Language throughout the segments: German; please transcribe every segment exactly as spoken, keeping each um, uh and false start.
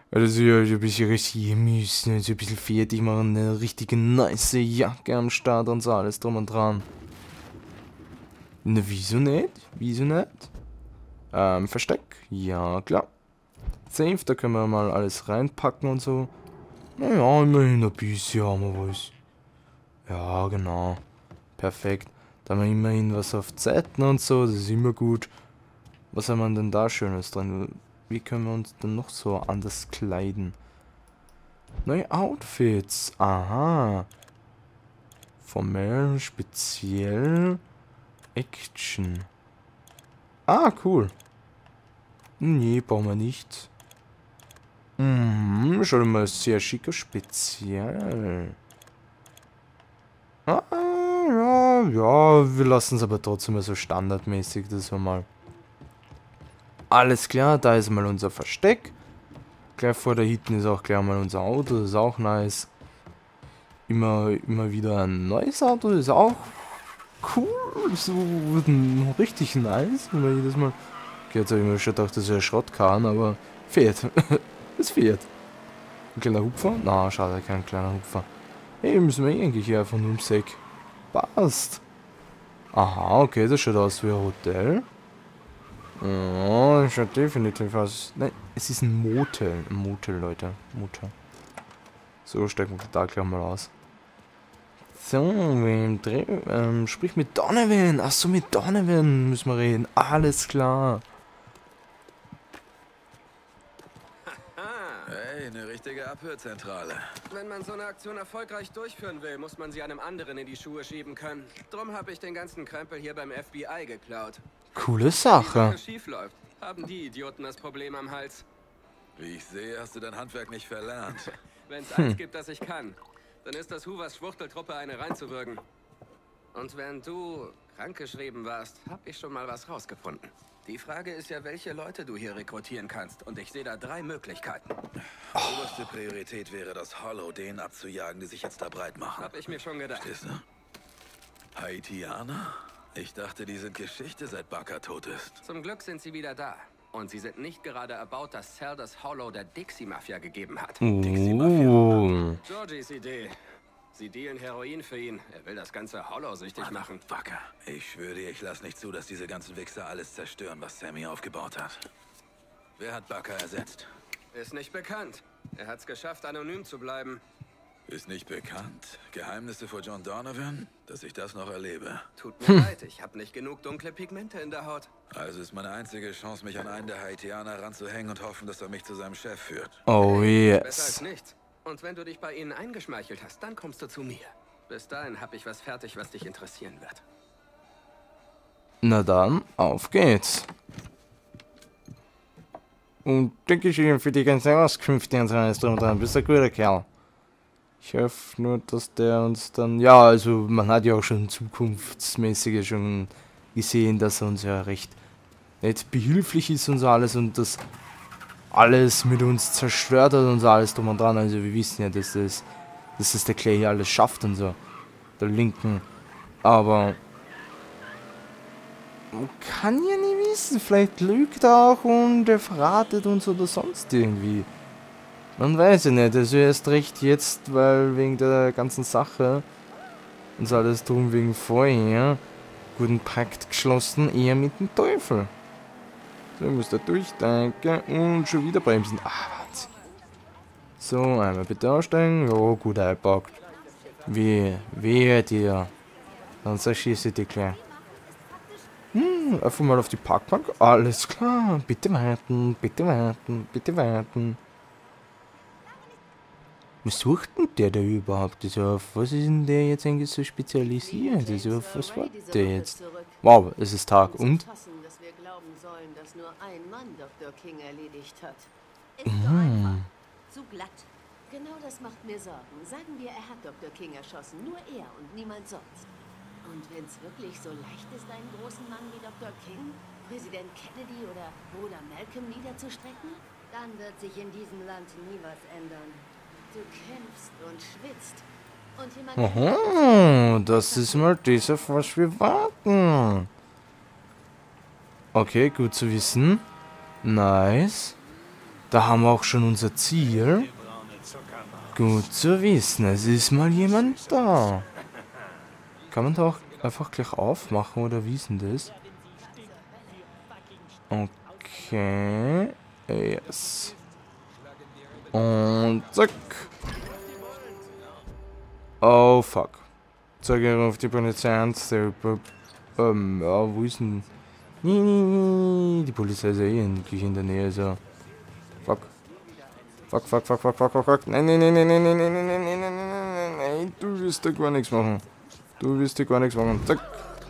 Also ja, ich ein bisschen rasieren müssen, also ein bisschen fertig machen, eine richtige nice Jacke am Start und so, alles drum und dran. Na, wieso nicht? Wieso nicht? Ähm, Versteck? Ja, klar. Safe, da können wir mal alles reinpacken und so. Naja, immerhin ein bisschen haben wir was. Ja, genau. Perfekt. Da haben wir immerhin was auf Zeiten und so, das ist immer gut. Was haben wir denn da Schönes drin? Wie können wir uns denn noch so anders kleiden? Neue Outfits. Aha. Formell, speziell, Action. Ah, cool. Nee, brauchen wir nicht. Mhm, schon mal sehr schicker, speziell. Ah, ja, ja, wir lassen es aber trotzdem mal so standardmäßig, dass wir mal... Alles klar, da ist mal unser Versteck. Gleich vor da hinten ist auch gleich mal unser Auto, das ist auch nice. Immer, immer wieder ein neues Auto, das ist auch cool, so richtig nice, wenn man jedes Mal... Okay, jetzt habe ich mir schon gedacht, das ist ein Schrottkarren, aber fährt. Es fährt. Ein kleiner Hupfer? Na, schade, kein kleiner Hupfer. Hey, müssen wir eigentlich hier einfach nur ums Eck. Passt. Aha, okay, das schaut aus wie ein Hotel. Ja, das schaut definitiv aus. Nein, es ist ein Motel. Ein Motel, Leute. Motel. So, stecken wir da gleich mal aus. So, wem dreh, ähm, sprich mit Donovan. Achso, mit Donovan müssen wir reden. Alles klar. Hey, eine richtige Abhörzentrale. Wenn man so eine Aktion erfolgreich durchführen will, muss man sie einem anderen in die Schuhe schieben können. Drum habe ich den ganzen Krempel hier beim F B I geklaut. Coole Sache. Wenn die Sache schief läuft, haben die Idioten das Problem am Hals. Wie ich sehe, hast du dein Handwerk nicht verlernt. Wenn es eins gibt, das ich kann, dann ist das Hoovers Schwuchteltruppe eine reinzuwürgen. Und wenn du krankgeschrieben warst, habe ich schon mal was rausgefunden. Die Frage ist ja, welche Leute du hier rekrutieren kannst. Und ich sehe da drei Möglichkeiten. Oberste Priorität wäre das Hollow, denen abzujagen, die sich jetzt da breit machen. Hab ich mir schon gedacht. Verstehst du? Haitianer? Ich dachte, die sind Geschichte, seit Baka tot ist. Zum Glück sind sie wieder da. Und sie sind nicht gerade erbaut, dass Cell das Hollow der Dixie-Mafia gegeben hat. Uh. Georgies Idee. Sie dealen Heroin für ihn. Er will das ganze Hollow süchtig machen. Baka. Ich schwöre dir, ich lass nicht zu, dass diese ganzen Wichser alles zerstören, was Sammy aufgebaut hat. Wer hat Baka ersetzt? Ist nicht bekannt. Er hat's geschafft, anonym zu bleiben. Ist nicht bekannt. Geheimnisse vor John Donovan? Dass ich das noch erlebe. Tut mir leid, ich habe nicht genug dunkle Pigmente in der Haut. Also ist meine einzige Chance, mich an einen der Haitianer ranzuhängen und hoffen, dass er mich zu seinem Chef führt. Oh Besser als yes. nichts. Und wenn du dich bei ihnen eingeschmeichelt hast, dann kommst du zu mir. Bis dahin habe ich was fertig, was dich interessieren wird. Na dann, auf geht's. Und Dankeschön für die ganzen Auskünfte und so alles drum und dran. Bist ein guter Kerl. Ich hoffe nur, dass der uns dann... Ja, also man hat ja auch schon zukunftsmäßig schon gesehen, dass er uns ja recht nicht behilflich ist und so alles und das alles mit uns zerstört hat und so alles drum und dran. Also wir wissen ja, dass das, dass das der Clay hier alles schafft und so. Der Linken. Aber... Man kann ja nie wissen, vielleicht lügt er auch und er verratet uns oder sonst irgendwie. Man weiß ja nicht, also erst recht jetzt, weil wegen der ganzen Sache und so alles drum wegen vorher guten Pakt geschlossen, eher mit dem Teufel. So, muss da durch, danke, und schon wieder bremsen. Ah, Wahnsinn. So, einmal bitte aussteigen, ja, gut eingepackt. Wehe, wehe dir. Dann zerschieße ich dich gleich. Hm, einfach mal auf die Parkbank. Alles klar. Bitte warten, bitte warten, bitte warten. Was sucht denn der da überhaupt? Also auf was ist denn der jetzt eigentlich so spezialisiert? Also auf was war der jetzt? Wow, es ist Tag und? Fassen, dass wir glauben sollen, dass nur ein Mann Doktor King erledigt hat. Ist Mhm. doch einfach. Zu glatt. Genau das macht mir Sorgen. Sagen wir, er hat Doktor King erschossen. Nur er und niemand sonst. Und wenn es wirklich so leicht ist, einen großen Mann wie Doktor King, Präsident Kennedy oder Bruder Malcolm niederzustrecken, dann wird sich in diesem Land nie was ändern. Du kämpfst und schwitzt. Und jemand... Aha, das ist mal das, auf was wir warten. Okay, gut zu wissen. Nice. Da haben wir auch schon unser Ziel. Gut zu wissen, es ist mal jemand da. Kann man da auch einfach gleich aufmachen oder wie ist denn das? Okay. Yes. Und zack. Oh fuck. Zeig auf die Polizei ernst. Ähm, ja, wo ist denn... Die Polizei ist ja eh in der Nähe, so. Fuck. Fuck, fuck, fuck, fuck, fuck, fuck, fuck. Nein, nein, nein, nein, nein, nein, nein, nein, nein, nein, nein, nein, nein, du wirst da gar nichts machen. Du wirst da gar nichts machen. Zack.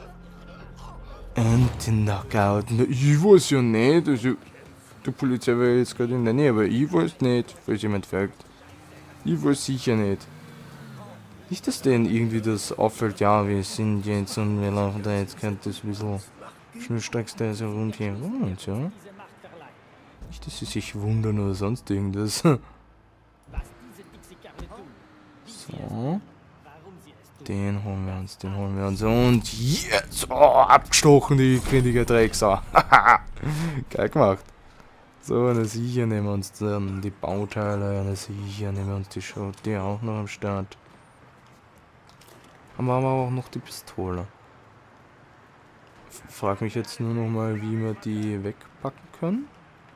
Und den Knockout. Ich weiß ja nicht. Also, die Polizei war jetzt gerade in der Nähe, aber ich weiß nicht, falls jemand fragt. Ich weiß sicher nicht. Nicht, dass denen irgendwie das auffällt, ja, wir sind jetzt und wir laufen da jetzt, könnte das ein bisschen schnurstracks da so rundherum und so. Nicht, dass sie sich wundern oder sonst irgendwas. So. Den holen wir uns, den holen wir uns. Und jetzt! Oh, abgestochen, die findige Drecksau. Geil gemacht. So, eine sicher nehmen wir uns dann die Bauteile, eine sicher nehmen wir uns die Schotte auch noch am Start. Haben wir aber auch noch die Pistole. Frag mich jetzt nur noch mal, wie wir die wegpacken können.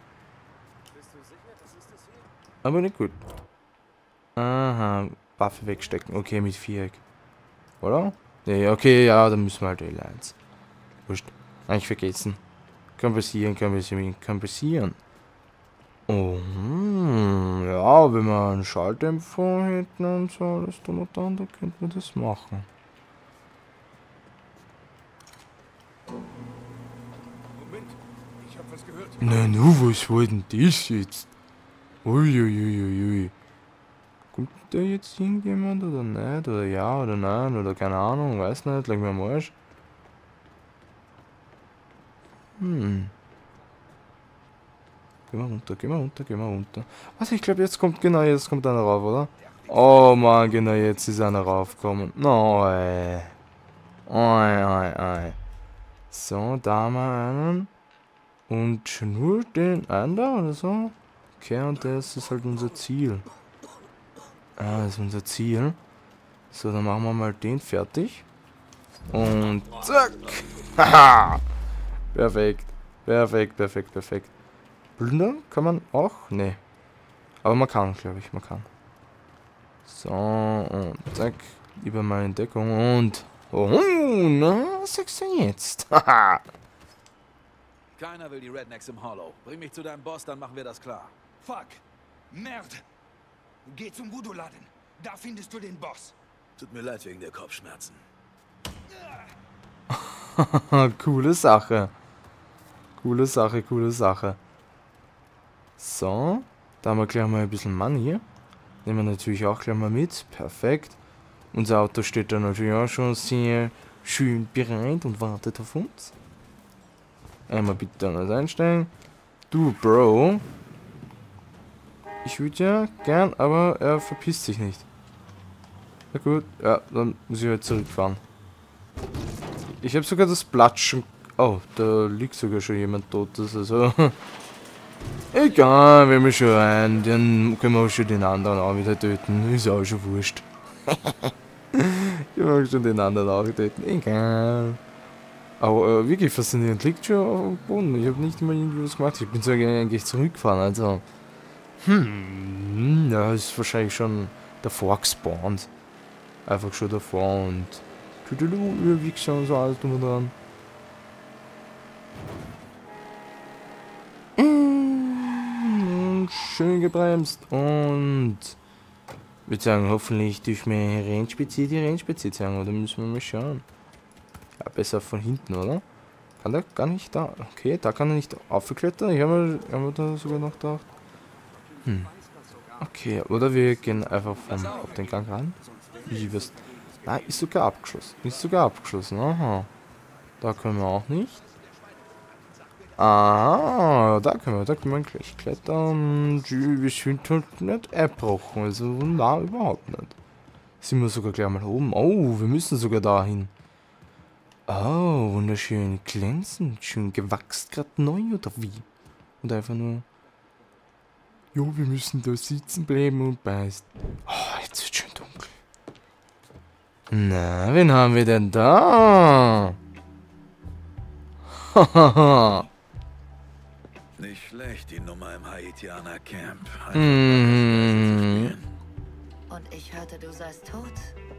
Aber nicht gut. Aha, Waffe wegstecken. Okay, mit Viereck. Oder? Nee, okay, ja, dann müssen wir halt L eins. Wurscht. Eigentlich vergessen. Kann passieren, kann passieren, kann passieren. Oh, hm, ja, wenn wir einen Schalldämpfer hätten und so alles drum und dran, dann könnten wir das machen. Moment, ich hab was gehört. Na nu, was war denn das jetzt? Uiuiuiui. Kommt da jetzt irgendjemand oder nicht? Oder ja oder nein? Oder keine Ahnung, weiß nicht, leg mir am Arsch. Hm. Geh mal runter, geh mal runter, geh mal runter. Was, ich glaube jetzt kommt, genau jetzt kommt einer rauf, oder? Oh man, genau jetzt ist einer raufgekommen. No, ey. Oi, oi, oi. So, da haben wir einen. Und nur den einen da oder so? Okay, und das ist halt unser Ziel. Ah, das ist unser Ziel. So, dann machen wir mal den fertig. Und zack. Haha. Perfekt. Perfekt, perfekt, perfekt. Plündern kann man auch? Nee. Aber man kann, glaube ich, man kann. So, und zack. Lieber mal in Deckung und... Oh, na, was sagst du jetzt? Haha. Keiner will die Rednecks im Hollow. Bring mich zu deinem Boss, dann machen wir das klar. Fuck. Merde. Geh zum Voodoo-Laden. Da findest du den Boss. Tut mir leid wegen der Kopfschmerzen. Coole Sache. Coole Sache, coole Sache. So, da haben wir gleich mal ein bisschen Mann hier. Nehmen wir natürlich auch gleich mal mit. Perfekt. Unser Auto steht da natürlich auch schon sehr schön bereit und wartet auf uns. Einmal bitte alles einstellen. Du, Bro. Ich würde ja gern, aber er verpisst sich nicht. Na gut, ja, dann muss ich halt zurückfahren. Ich habe sogar das Platschen... Oh, da liegt sogar schon jemand Totes, also... Egal, wenn wir schon rein, dann können wir auch schon den anderen auch wieder töten. Ist auch schon wurscht. Können wir auch schon den anderen auch töten, egal. Aber äh, wirklich faszinierend, liegt schon auf dem Boden. Ich habe nicht mal irgendwie was gemacht, ich bin sogar eigentlich zurückgefahren, also... Hm, ja, ist wahrscheinlich schon davor gespawnt. Einfach schon davor und... Tüdelü, Wichser und so alles drum und dran. Und schön gebremst und... Ich würde sagen, hoffentlich durch meine Rennspezie die Rennspezie zeigen, oder müssen wir mal schauen. Ja, besser von hinten, oder? Kann der gar nicht da... Okay, da kann er nicht aufklettern. Ich habe mir, hab mir da sogar noch gedacht. Hm. Okay, oder wir gehen einfach vom, auf den Gang ran. Wie wirst... Ah, ist sogar abgeschlossen. Ist sogar abgeschlossen, aha. Da können wir auch nicht. Ah, da können wir, da können wir gleich klettern. Wir sind halt nicht erbrochen, also na, überhaupt nicht. Sind wir sogar gleich mal oben. Oh, wir müssen sogar dahin. Oh, wunderschön glänzend, schön gewachst, gerade neu oder wie? Und einfach nur... Jo, wir müssen da sitzen bleiben und beißt. Oh, jetzt wird schön dunkel. Na, wen haben wir denn da? Hahaha. Nicht schlecht, die Nummer im Haitianer Camp. Mhm. Und ich hörte, du seist tot.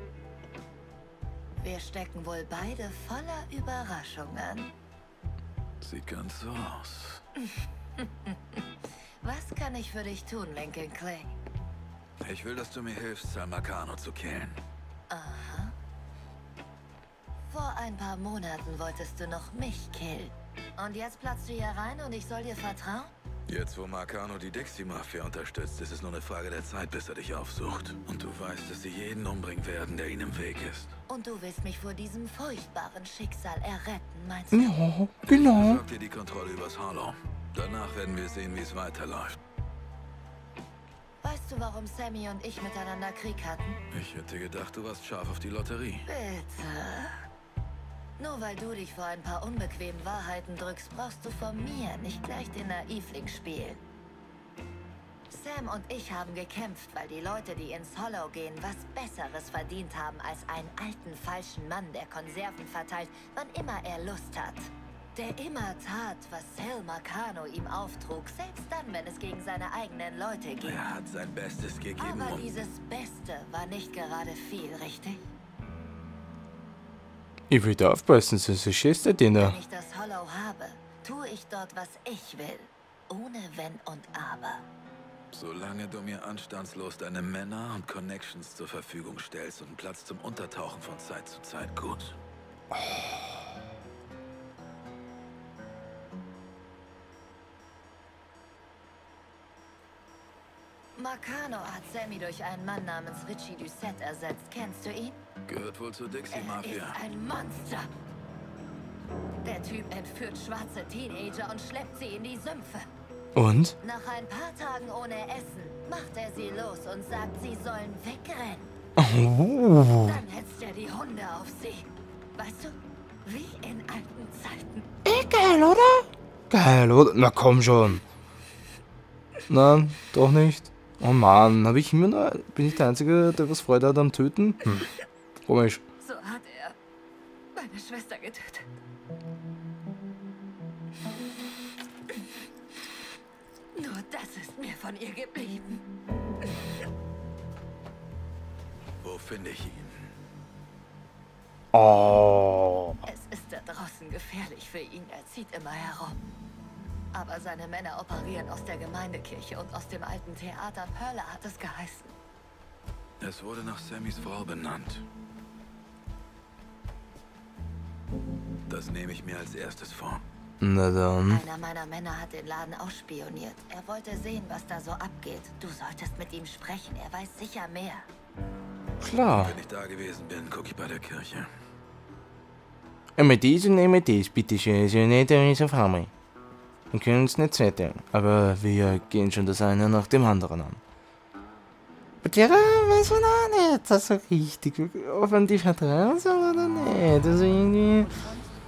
Wir stecken wohl beide voller Überraschungen. Sieht ganz so aus. Was kann ich für dich tun, Lincoln Clay? Ich will, dass du mir hilfst, Sal Marcano zu killen. Aha. Vor ein paar Monaten wolltest du noch mich killen. Und jetzt platzt du hier rein und ich soll dir vertrauen? Jetzt, wo Marcano die Dixie-Mafia unterstützt, ist es nur eine Frage der Zeit, bis er dich aufsucht. Und du weißt, dass sie jeden umbringen werden, der ihnen im Weg ist. Und du willst mich vor diesem furchtbaren Schicksal erretten, meinst du? Ja, genau. Besorg dir die Kontrolle übers Harlow. Danach werden wir sehen, wie es weiterläuft. Weißt du, warum Sammy und ich miteinander Krieg hatten? Ich hätte gedacht, du warst scharf auf die Lotterie. Bitte. Nur weil du dich vor ein paar unbequemen Wahrheiten drückst, brauchst du von mir nicht gleich den Naivling spielen. Sam und ich haben gekämpft, weil die Leute, die ins Hollow gehen, was Besseres verdient haben als einen alten, falschen Mann, der Konserven verteilt, wann immer er Lust hat. Der immer tat, was Sal Marcano ihm auftrug, selbst dann, wenn es gegen seine eigenen Leute ging. Er hat sein Bestes gegeben, Aber um... dieses Beste war nicht gerade viel, richtig? Ich will da aufpassen, sonst schießt er den da. Wenn ich das Hollow habe, tue ich dort, was ich will. Ohne Wenn und Aber. Solange du mir anstandslos deine Männer und Connections zur Verfügung stellst und Platz zum Untertauchen von Zeit zu Zeit, gut. Marcano hat Sammy durch einen Mann namens Richie Doucette ersetzt. Kennst du ihn? Gehört wohl zur Er ist Dixie-Mafia. ein Monster. Der Typ entführt schwarze Teenager und schleppt sie in die Sümpfe. Und? Nach ein paar Tagen ohne Essen macht er sie los und sagt, sie sollen wegrennen. Oh. Dann hetzt er die Hunde auf sie. Weißt du, wie in alten Zeiten. Eh, geil, oder? Geil, oder? Na komm schon. Nein, doch nicht. Oh Mann, habe ich immer noch... Bin ich der Einzige, der was Freude hat am Töten? Hm. Komisch. So hat er meine Schwester getötet. Nur das ist mir von ihr geblieben. Wo finde ich ihn? Oh. Es ist da draußen gefährlich für ihn. Er zieht immer herum. Aber seine Männer operieren aus der Gemeindekirche und aus dem alten Theater. Perla hat es geheißen. Es wurde nach Sammys Frau benannt. Das nehme ich mir als erstes vor. Na dann. Einer meiner Männer hat den Laden ausspioniert. Er wollte sehen, was da so abgeht. Du solltest mit ihm sprechen. Er weiß sicher mehr. Klar. Wenn ich da gewesen bin, gucke ich bei der Kirche. Einmal dies und einmal dies, bitteschön. Ist ja nicht der Riesenfarmer. Wir können uns nicht zweiteilen, aber wir gehen schon das eine nach dem anderen an. Bei der weiß man auch nicht, das so richtig, ob man die vertrauen soll oder nicht. Also irgendwie...